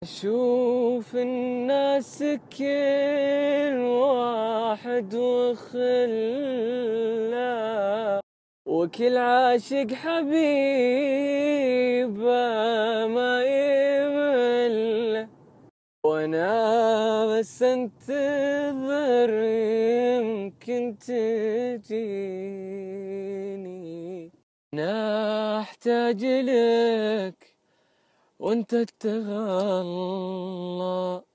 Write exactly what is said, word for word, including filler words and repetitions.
أشوف الناس كل واحد وخله، وكل عاشق حبيبه ما يمله، وانا بس انتظر يمكن تجيني. انا احتاج لك وانت تتغلى